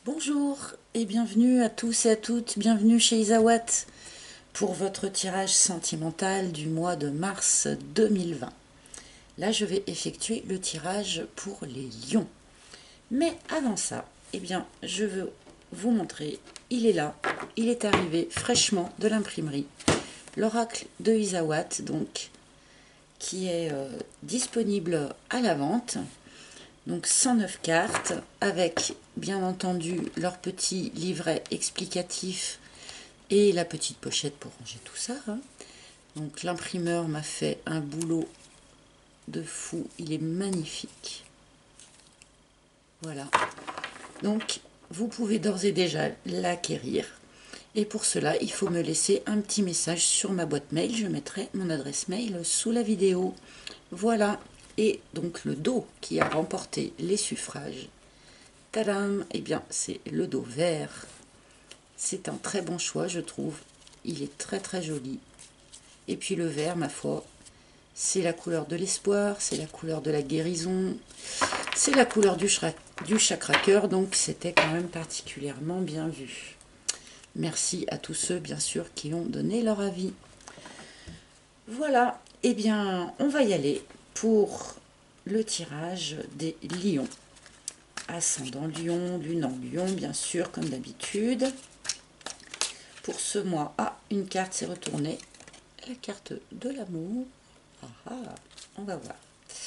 Bonjour et bienvenue à tous et à toutes, bienvenue chez Isawat pour votre tirage sentimental du mois de mars 2020. Là, je vais effectuer le tirage pour les lions. Mais avant ça, je veux vous montrer, il est là, il est arrivé fraîchement de l'imprimerie. L'oracle de Isawat, donc, qui est disponible à la vente. Donc 109 cartes avec bien entendu leur petit livret explicatif et la petite pochette pour ranger tout ça. Donc l'imprimeur m'a fait un boulot de fou, il est magnifique. Voilà. Donc vous pouvez d'ores et déjà l'acquérir. Et pour cela, il faut me laisser un petit message sur ma boîte mail. Je mettrai mon adresse mail sous la vidéo. Voilà. Et donc le dos qui a remporté les suffrages. Tadam! Eh bien, c'est le dos vert. C'est un très bon choix, je trouve. Il est très très joli. Et puis le vert, ma foi, c'est la couleur de l'espoir, c'est la couleur de la guérison, c'est la couleur du chakra cœur, donc c'était quand même particulièrement bien vu. Merci à tous ceux, bien sûr, qui ont donné leur avis. Voilà, eh bien, on va y aller pour le tirage des lions. Ascendant lion, lunant lion, bien sûr, comme d'habitude. Pour ce mois, une carte s'est retournée. La carte de l'amour. On va voir.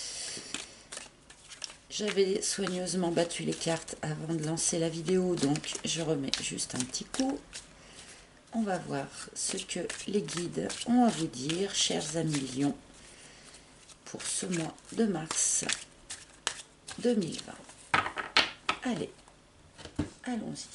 J'avais soigneusement battu les cartes avant de lancer la vidéo, donc je remets juste un petit coup. On va voir ce que les guides ont à vous dire, chers amis lions, pour ce mois de mars 2020. Allez, allons-y.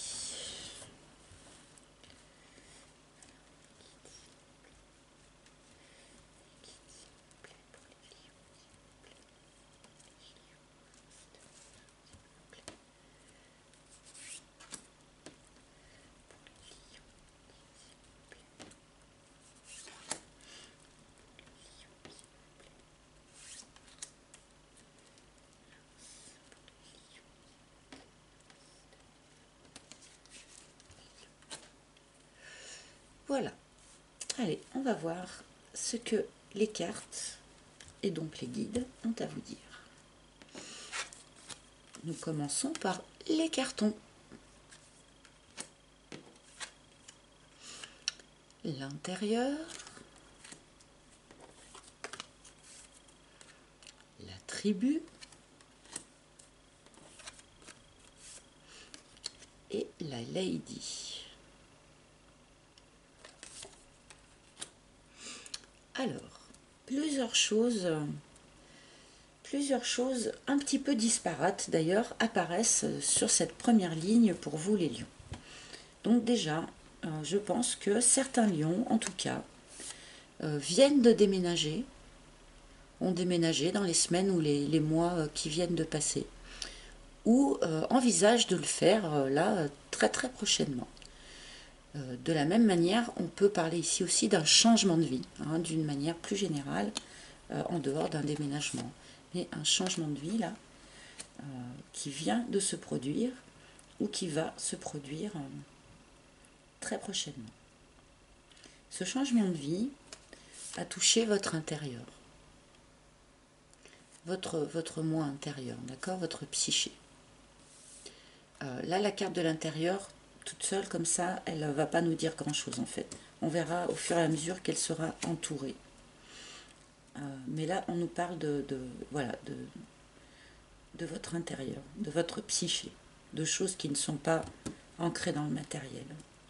Voilà. Allez, on va voir ce que les cartes et donc les guides ont à vous dire. Nous commençons par les cartons. L'intérieur, la tribu et la lady. Alors, plusieurs choses un petit peu disparates d'ailleurs apparaissent sur cette première ligne pour vous les lions. Donc déjà, je pense que certains lions, en tout cas, viennent de déménager, ont déménagé dans les semaines ou les mois qui viennent de passer, ou envisagent de le faire là très très prochainement. De la même manière, on peut parler ici aussi d'un changement de vie, d'une manière plus générale, en dehors d'un déménagement. Mais un changement de vie là, qui vient de se produire ou qui va se produire très prochainement. Ce changement de vie a touché votre intérieur, votre moi intérieur, d'accord, votre psyché. Là, la carte de l'intérieur, toute seule comme ça, elle ne va pas nous dire grand-chose en fait. On verra au fur et à mesure qu'elle sera entourée. Mais là, on nous parle de votre intérieur, de votre psyché, de choses qui ne sont pas ancrées dans le matériel.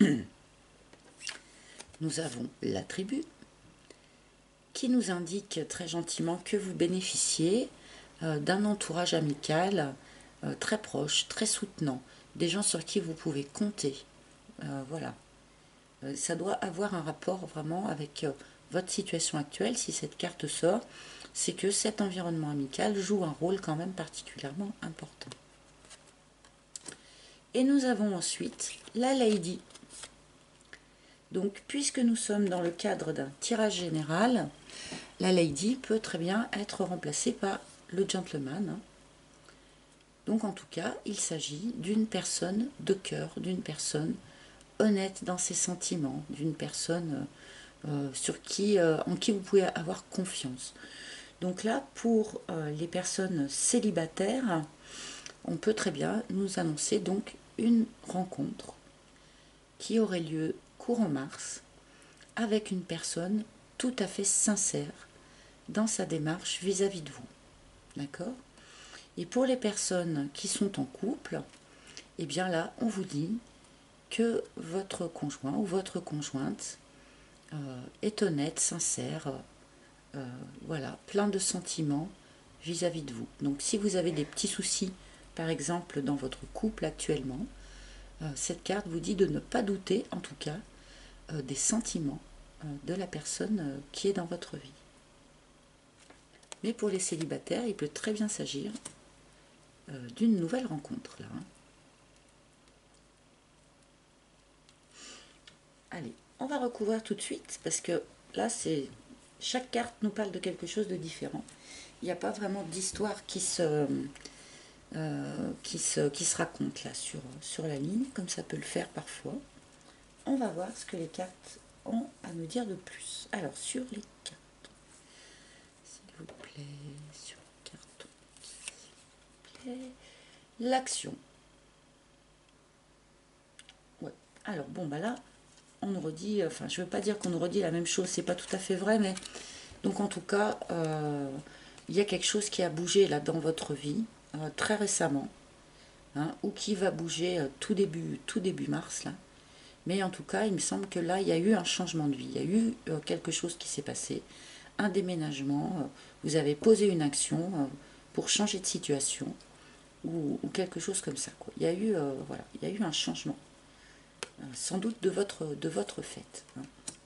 Nous avons la tribu qui nous indique très gentiment que vous bénéficiez d'un entourage amical très proche, très soutenant, des gens sur qui vous pouvez compter. Voilà. Ça doit avoir un rapport vraiment avec votre situation actuelle. Si cette carte sort, c'est que cet environnement amical joue un rôle quand même particulièrement important. Et nous avons ensuite la lady. Donc, puisque nous sommes dans le cadre d'un tirage général, la lady peut très bien être remplacée par le gentleman. Donc en tout cas, il s'agit d'une personne de cœur, d'une personne honnête dans ses sentiments, d'une personne en qui vous pouvez avoir confiance. Donc là, pour les personnes célibataires, on peut très bien nous annoncer donc une rencontre qui aurait lieu courant mars avec une personne tout à fait sincère dans sa démarche vis-à-vis de vous. D'accord? Et pour les personnes qui sont en couple, eh bien là, on vous dit que votre conjoint ou votre conjointe est honnête, sincère, voilà, plein de sentiments vis-à-vis de vous. Donc si vous avez des petits soucis, par exemple dans votre couple actuellement, cette carte vous dit de ne pas douter, en tout cas, des sentiments de la personne qui est dans votre vie. Mais pour les célibataires, il peut très bien s'agir d'une nouvelle rencontre là. Allez, on va recouvrir tout de suite parce que là, chaque carte nous parle de quelque chose de différent. Il n'y a pas vraiment d'histoire qui se raconte là sur la ligne, comme ça peut le faire parfois. On va voir ce que les cartes ont à nous dire de plus. Alors, sur les cartes, s'il vous plaît, sur les cartons, s'il vous plaît, l'action. Ouais. Alors, bon, bah là, on nous redit, enfin, je ne veux pas dire qu'on nous redit la même chose, c'est pas tout à fait vrai, mais donc en tout cas, il y a quelque chose qui a bougé là dans votre vie très récemment, hein, ou qui va bouger tout début mars là. Mais en tout cas, il me semble que là, il y a eu un changement de vie, il y a eu quelque chose qui s'est passé, un déménagement, vous avez posé une action pour changer de situation, ou quelque chose comme ça, quoi. Il y a eu, voilà, il y a eu un changement, sans doute de votre fait. Hein.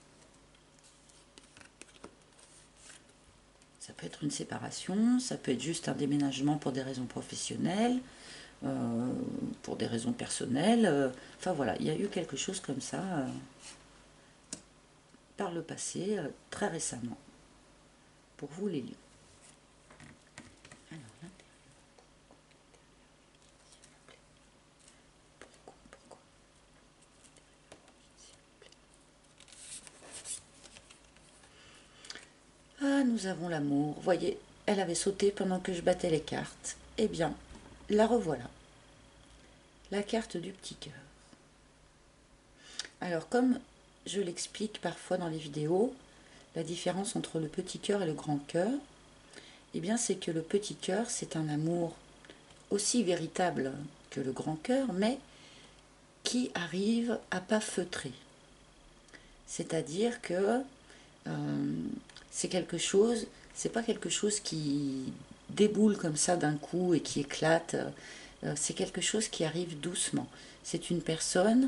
Ça peut être une séparation, ça peut être juste un déménagement pour des raisons professionnelles, pour des raisons personnelles. Enfin voilà, il y a eu quelque chose comme ça par le passé, très récemment, pour vous les lions. Alors, pourquoi Ah, nous avons l'amour. Voyez, elle avait sauté pendant que je battais les cartes. Eh bien, la revoilà. La carte du petit cœur. Alors, comme je l'explique parfois dans les vidéos, la différence entre le petit cœur et le grand cœur, eh bien, c'est que le petit cœur, c'est un amour aussi véritable que le grand cœur, mais qui arrive à pas feutrer. C'est-à-dire que c'est quelque chose, c'est pas quelque chose qui déboule comme ça d'un coup et qui éclate. C'est quelque chose qui arrive doucement. C'est une personne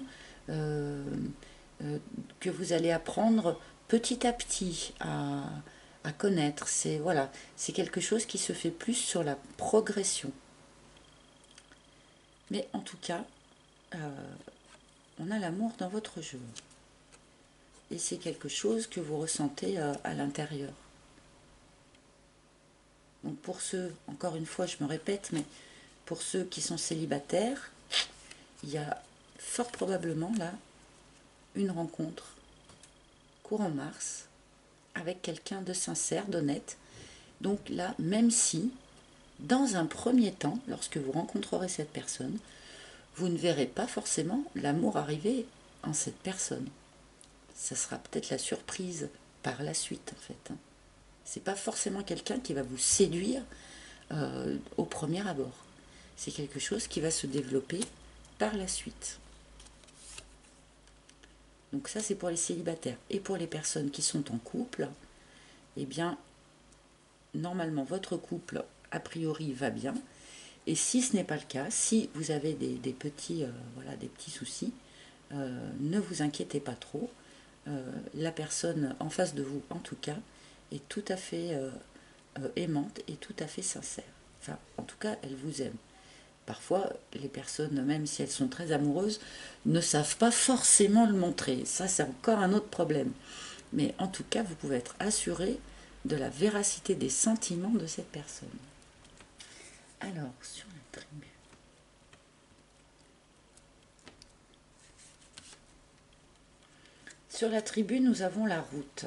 que vous allez apprendre petit à petit à connaître. C'est voilà, c'est quelque chose qui se fait plus sur la progression. Mais en tout cas, on a l'amour dans votre jeu. Et c'est quelque chose que vous ressentez à l'intérieur. Donc pour ceux, encore une fois je me répète, mais pour ceux qui sont célibataires, il y a fort probablement là une rencontre courant mars avec quelqu'un de sincère, d'honnête. Donc là, même si, dans un premier temps, lorsque vous rencontrerez cette personne, vous ne verrez pas forcément l'amour arriver en cette personne. Ça sera peut-être la surprise par la suite, en fait. C'est pas forcément quelqu'un qui va vous séduire au premier abord. C'est quelque chose qui va se développer par la suite. Donc ça, c'est pour les célibataires. Et pour les personnes qui sont en couple, eh bien, normalement, votre couple, a priori, va bien. Et si ce n'est pas le cas, si vous avez des petits soucis, ne vous inquiétez pas trop. La personne en face de vous, en tout cas, est tout à fait aimante et tout à fait sincère. Enfin, en tout cas, elle vous aime. Parfois, les personnes, même si elles sont très amoureuses, ne savent pas forcément le montrer. Ça, c'est encore un autre problème. Mais en tout cas, vous pouvez être assuré de la véracité des sentiments de cette personne. Alors, sur la tribu. Sur la tribu, nous avons la route.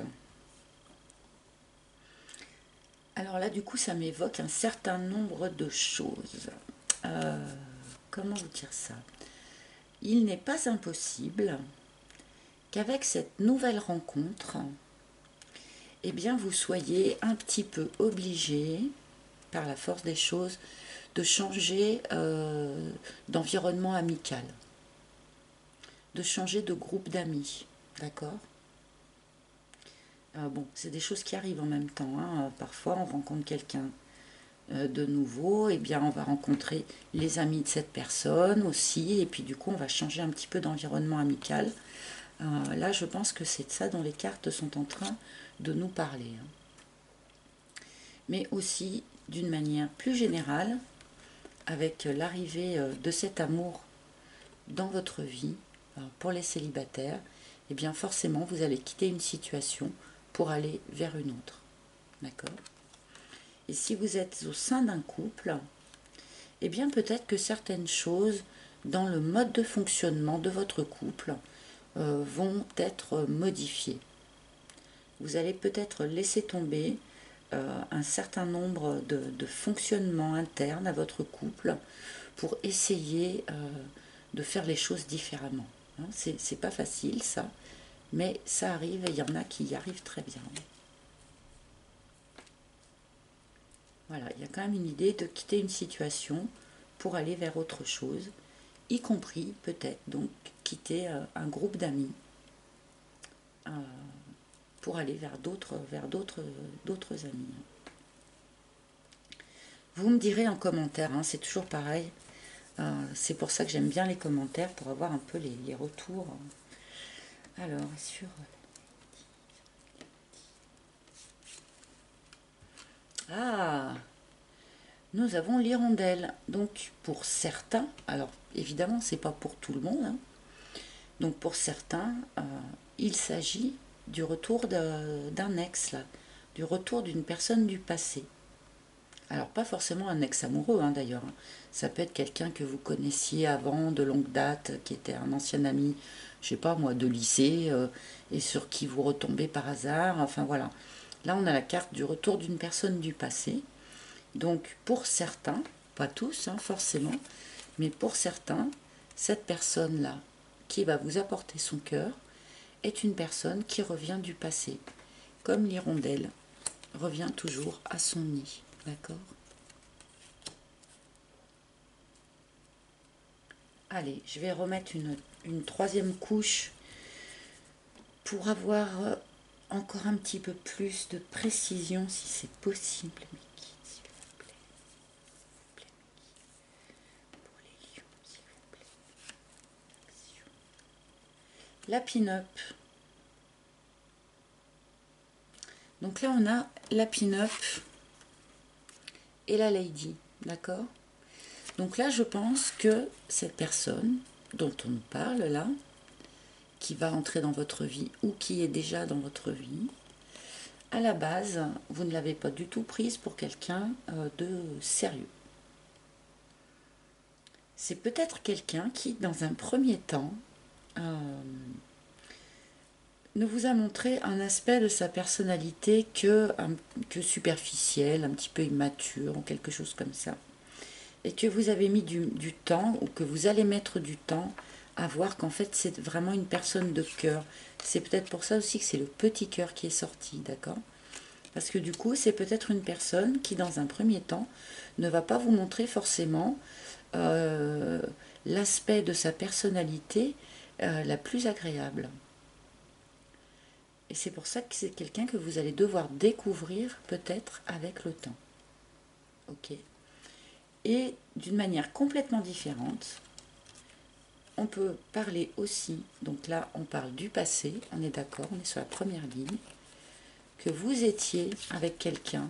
Alors là, du coup, ça m'évoque un certain nombre de choses. Comment vous dire ça? Il n'est pas impossible qu'avec cette nouvelle rencontre, eh bien, vous soyez un petit peu obligé, par la force des choses, de changer d'environnement amical, de changer de groupe d'amis, d'accord? Bon, c'est des choses qui arrivent en même temps, hein. Parfois, on rencontre quelqu'un de nouveau, et bien on va rencontrer les amis de cette personne aussi, et puis du coup on va changer un petit peu d'environnement amical. Là je pense que c'est de ça dont les cartes sont en train de nous parler, hein. Mais aussi d'une manière plus générale, avec l'arrivée de cet amour dans votre vie, pour les célibataires, et bien forcément vous allez quitter une situation pour aller vers une autre, d'accord? Et si vous êtes au sein d'un couple, eh bien peut-être que certaines choses dans le mode de fonctionnement de votre couple vont être modifiées. Vous allez peut-être laisser tomber un certain nombre de fonctionnements internes à votre couple pour essayer de faire les choses différemment. Hein, c'est pas facile ça, mais ça arrive et il y en a qui y arrivent très bien. Voilà, il y a quand même une idée de quitter une situation pour aller vers autre chose, y compris peut-être donc quitter un groupe d'amis euh, pour aller d'autres amis. Vous me direz en commentaire, hein, c'est toujours pareil. C'est pour ça que j'aime bien les commentaires, pour avoir un peu les retours. Alors, sur... Ah, nous avons l'hirondelle. Donc, pour certains, alors évidemment, c'est pas pour tout le monde, hein. Donc, pour certains, il s'agit du retour d'un ex, là, du retour d'une personne du passé. Alors, pas forcément un ex amoureux, hein, d'ailleurs, hein. Ça peut être quelqu'un que vous connaissiez avant, de longue date, qui était un ancien ami, je sais pas moi, de lycée, et sur qui vous retombez par hasard. Enfin, voilà. Là, on a la carte du retour d'une personne du passé. Donc, pour certains, pas tous, hein, forcément, mais pour certains, cette personne-là, qui va vous apporter son cœur, est une personne qui revient du passé, comme l'hirondelle revient toujours à son nid. D'accord? Allez, je vais remettre une troisième couche pour avoir encore un petit peu plus de précision, si c'est possible. Mes guides, s'il vous plaît. S'il vous plaît, mes guides. Pour les lions, s'il vous plaît. Action. La pin-up. Donc là, on a la pin-up et la lady. D'accord? Donc là, je pense que cette personne dont on nous parle là, qui va entrer dans votre vie ou qui est déjà dans votre vie, à la base, vous ne l'avez pas du tout prise pour quelqu'un de sérieux. C'est peut-être quelqu'un qui, dans un premier temps, ne vous a montré un aspect de sa personnalité que superficiel, un petit peu immature ou quelque chose comme ça. Et que vous avez mis du temps, ou que vous allez mettre du temps à voir qu'en fait c'est vraiment une personne de cœur. C'est peut-être pour ça aussi que c'est le petit cœur qui est sorti, d'accord? Parce que du coup, c'est peut-être une personne qui, dans un premier temps, ne va pas vous montrer forcément euh, l'aspect de sa personnalité la plus agréable. Et c'est pour ça que c'est quelqu'un que vous allez devoir découvrir peut-être avec le temps. Ok. Et d'une manière complètement différente, on peut parler aussi, donc là on parle du passé, on est d'accord, on est sur la première ligne, que vous étiez avec quelqu'un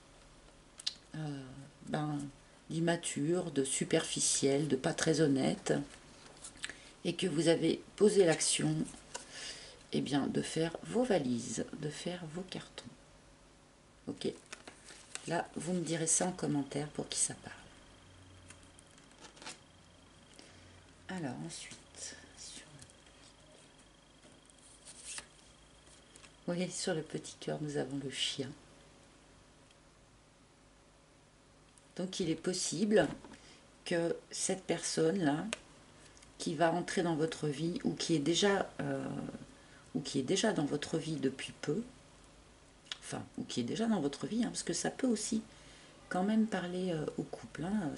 ben, d'immature, de superficiel, de pas très honnête, et que vous avez posé l'action eh bien, de faire vos valises, de faire vos cartons. Ok. Là, vous me direz ça en commentaire pour qui ça parle. Alors ensuite, Oui, sur le petit cœur, nous avons le chien. Donc il est possible que cette personne-là, qui va entrer dans votre vie ou qui est déjà dans votre vie depuis peu, enfin, ou qui est déjà dans votre vie, hein, parce que ça peut aussi quand même parler au couple, hein,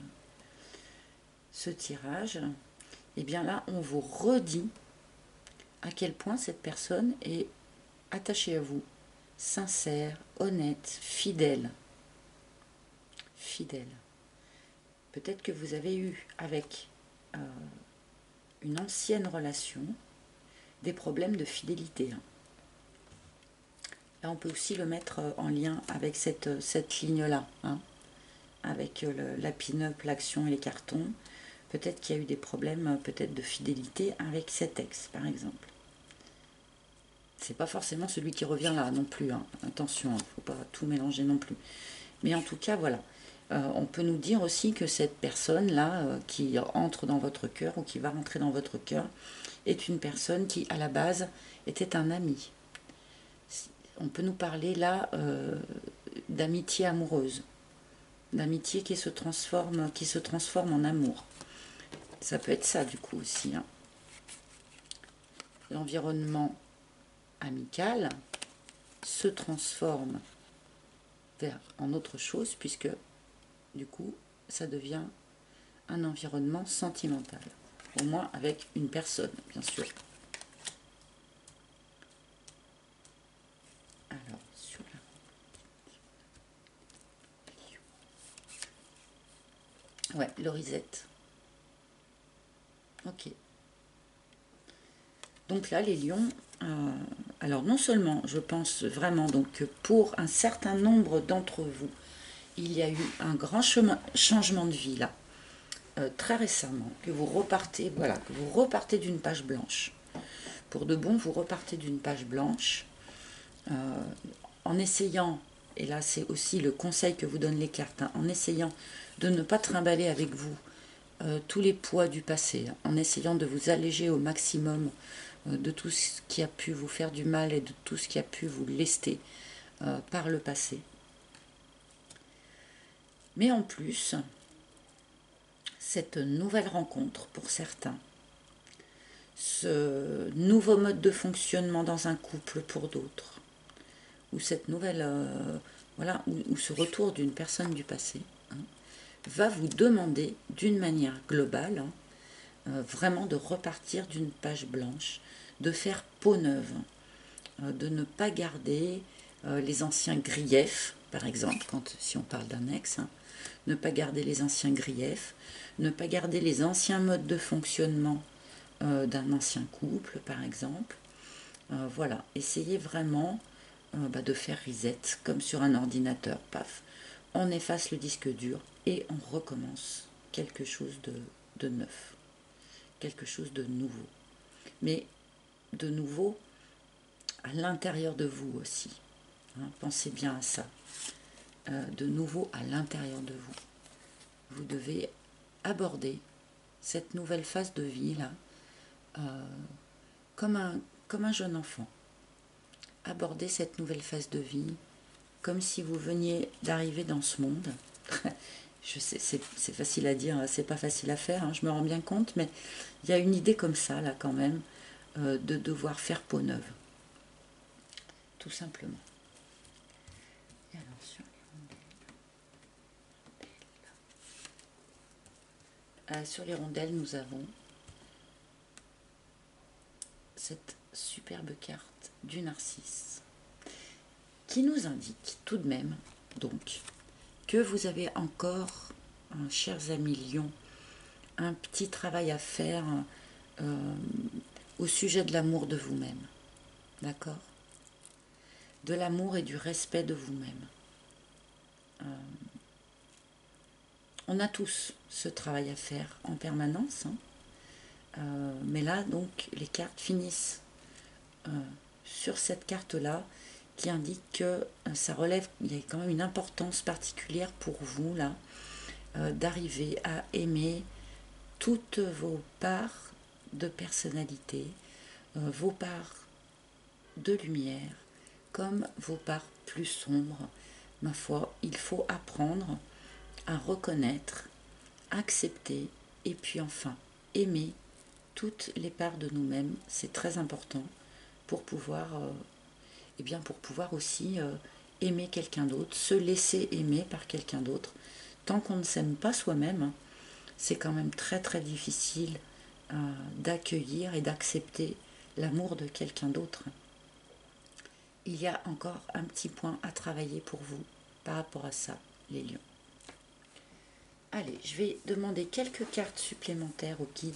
ce tirage, et bien là, on vous redit à quel point cette personne est attachée à vous, sincère, honnête, fidèle. Fidèle. Peut-être que vous avez eu avec une ancienne relation des problèmes de fidélité. Là, on peut aussi le mettre en lien avec cette ligne-là, hein, avec la pin-up, l'action et les cartons. Peut-être qu'il y a eu des problèmes peut-être de fidélité avec cet ex, par exemple. C'est pas forcément celui qui revient là non plus, hein. Attention, il ne faut pas tout mélanger non plus. Mais en tout cas, voilà. On peut nous dire aussi que cette personne-là qui entre dans votre cœur ou qui va rentrer dans votre cœur est une personne qui, à la base, était un ami. On peut nous parler là d'amitié amoureuse, d'amitié qui se transforme en amour. Ça peut être ça du coup aussi, hein. L'environnement amical se transforme en autre chose puisque du coup ça devient un environnement sentimental, au moins avec une personne bien sûr. Alors sur la... Ouais, l'orisette. Ok. Donc là les lions, alors non seulement je pense vraiment donc que pour un certain nombre d'entre vous il y a eu un grand changement de vie là, très récemment, que vous repartez, voilà, que vous repartez d'une page blanche. Pour de bon, vous repartez d'une page blanche en essayant, et là c'est aussi le conseil que vous donnent les cartes, hein, en essayant de ne pas trimballer avec vous tous les poids du passé, hein, en essayant de vous alléger au maximum de tout ce qui a pu vous faire du mal et de tout ce qui a pu vous lester par le passé. Mais en plus, cette nouvelle rencontre pour certains, ce nouveau mode de fonctionnement dans un couple pour d'autres, ou cette nouvelle, voilà, ou ce retour d'une personne du passé, hein, va vous demander d'une manière globale, hein, vraiment de repartir d'une page blanche, de faire peau neuve, de ne pas garder les anciens griefs, par exemple, si on parle d'un ex, hein, ne pas garder les anciens griefs, ne pas garder les anciens modes de fonctionnement d'un ancien couple, par exemple. Voilà, essayez vraiment de faire reset, comme sur un ordinateur, paf. On efface le disque dur et on recommence quelque chose de neuf, quelque chose de nouveau. Mais de nouveau à l'intérieur de vous aussi. Hein, pensez bien à ça. De nouveau à l'intérieur de vous. Vous devez aborder cette nouvelle phase de vie là comme un jeune enfant. Abordez cette nouvelle phase de vie comme si vous veniez d'arriver dans ce monde. Je sais, c'est facile à dire, c'est pas facile à faire, hein, je me rends bien compte, mais il y a une idée comme ça là quand même de devoir faire peau neuve. Tout simplement. Et alors sur les rondelles, nous avons cette superbe carte du narcisse qui nous indique tout de même donc que vous avez encore, chers amis lions, un petit travail à faire au sujet de l'amour de vous-même. D'accord ? De l'amour et du respect de vous-même. On a tous ce travail à faire en permanence, hein. Mais là, donc, les cartes finissent sur cette carte-là qui indique que ça relève, il y a quand même une importance particulière pour vous, là, d'arriver à aimer toutes vos parts de personnalité, vos parts de lumière, comme vos parts plus sombres. Ma foi, il faut apprendre à reconnaître, accepter et puis enfin aimer toutes les parts de nous-mêmes. C'est très important pour pouvoir, pour pouvoir aussi aimer quelqu'un d'autre, se laisser aimer par quelqu'un d'autre. Tant qu'on ne s'aime pas soi-même, c'est quand même très très difficile d'accueillir et d'accepter l'amour de quelqu'un d'autre. Il y a encore un petit point à travailler pour vous par rapport à ça, les lions. Allez, je vais demander quelques cartes supplémentaires au guide.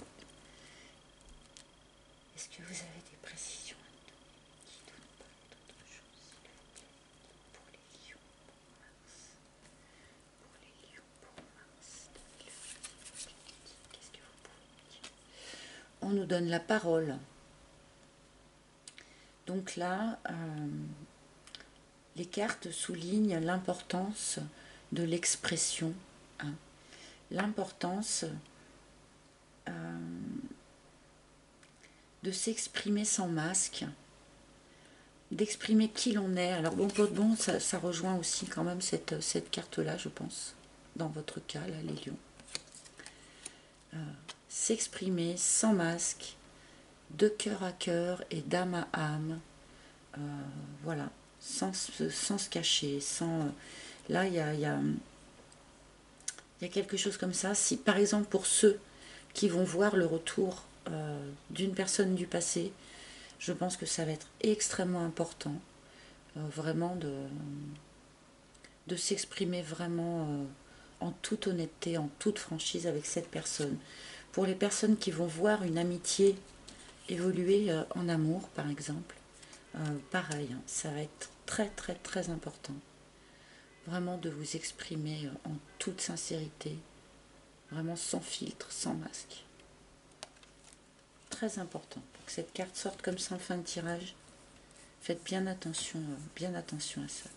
Est-ce que vous avez des précisions à nous donner? Guide ou pas d'autre chose, s'il vous plaît, pour les lions, pour Mars. Pour les lions, pour Mars 2020. Qu'est-ce que vous pouvez nous dire? On nous donne la parole. Donc là, les cartes soulignent l'importance de l'expression, hein, l'importance de s'exprimer sans masque, d'exprimer qui l'on est. Alors bon, ça rejoint aussi quand même cette carte-là, je pense, dans votre cas, là, les lions. S'exprimer sans masque, de cœur à cœur et d'âme à âme, voilà, sans se cacher, sans... là, il y a quelque chose comme ça. Si, par exemple, pour ceux qui vont voir le retour d'une personne du passé, je pense que ça va être extrêmement important, vraiment de s'exprimer vraiment en toute honnêteté, en toute franchise avec cette personne. Pour les personnes qui vont voir une amitié évoluer en amour, par exemple, pareil, hein, ça va être très très très important. Vraiment de vous exprimer en toute sincérité, vraiment sans filtre, sans masque. Très important. Pour que cette carte sorte comme ça en fin de tirage, faites bien attention à ça.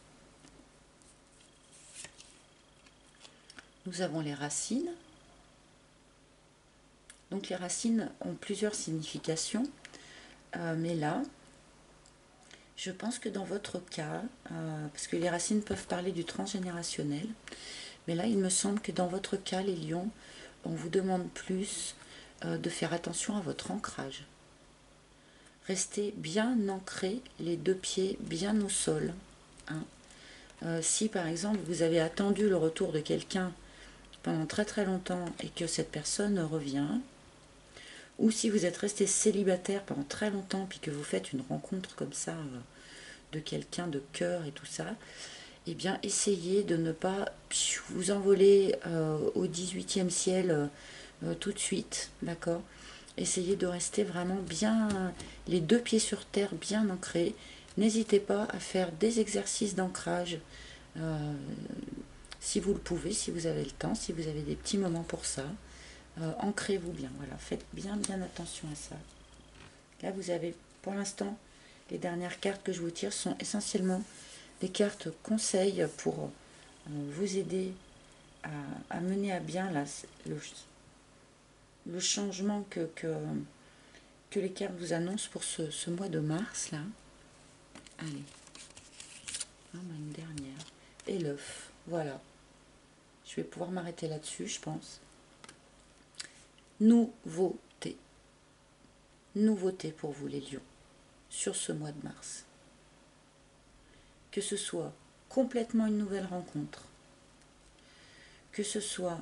Nous avons les racines. Donc les racines ont plusieurs significations, mais là, je pense que dans votre cas, parce que les racines peuvent parler du transgénérationnel, mais là, il me semble que dans votre cas, les lions, on vous demande plus de faire attention à votre ancrage. Restez bien ancrés, les deux pieds bien au sol. Hein. Si par exemple, vous avez attendu le retour de quelqu'un pendant très très longtemps et que cette personne revient, ou si vous êtes resté célibataire pendant très longtemps puis que vous faites une rencontre comme ça de quelqu'un de cœur et tout ça, eh bien essayez de ne pas vous envoler au 18e ciel tout de suite, d'accord? Essayez de rester vraiment bien, les deux pieds sur terre, bien ancrés. N'hésitez pas à faire des exercices d'ancrage si vous le pouvez, si vous avez le temps, si vous avez des petits moments pour ça. Ancrez-vous bien, voilà, faites bien attention à ça. Là, vous avez, pour l'instant, les dernières cartes que je vous tire sont essentiellement des cartes conseils pour vous aider à mener à bien là, le changement que les cartes vous annoncent pour ce mois de mars, là. Allez, une dernière. Et l'œuf, voilà. Je vais pouvoir m'arrêter là-dessus, je pense. Nouveauté. Nouveauté pour vous, les lions, sur ce mois de mars. Que ce soit complètement une nouvelle rencontre, que ce soit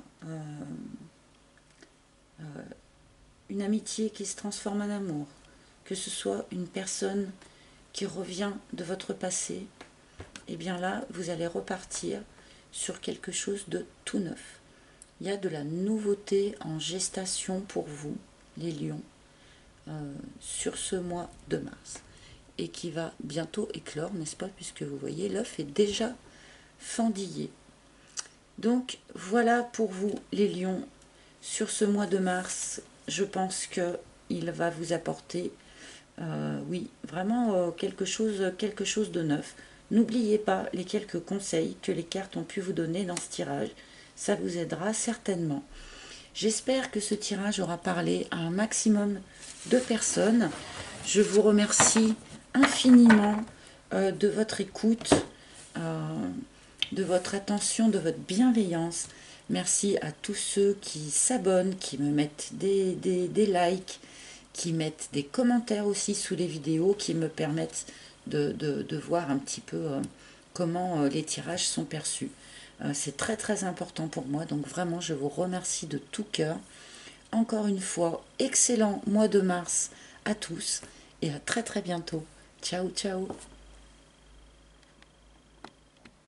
une amitié qui se transforme en amour, que ce soit une personne qui revient de votre passé, et bien là, vous allez repartir sur quelque chose de tout neuf. Il y a de la nouveauté en gestation pour vous, les lions, sur ce mois de mars. Et qui va bientôt éclore, n'est-ce pas, puisque vous voyez, l'œuf est déjà fendillé. Donc, voilà pour vous, les lions, sur ce mois de mars. Je pense qu'il va vous apporter, oui, vraiment quelque chose de neuf. N'oubliez pas les quelques conseils que les cartes ont pu vous donner dans ce tirage. Ça vous aidera certainement. J'espère que ce tirage aura parlé à un maximum de personnes. Je vous remercie infiniment de votre écoute, de votre attention, de votre bienveillance. Merci à tous ceux qui s'abonnent, qui me mettent des likes, qui mettent des commentaires aussi sous les vidéos, qui me permettent de voir un petit peu comment les tirages sont perçus. C'est très très important pour moi, donc vraiment je vous remercie de tout cœur. Encore une fois, excellent mois de mars à tous et à très très bientôt. Ciao ciao.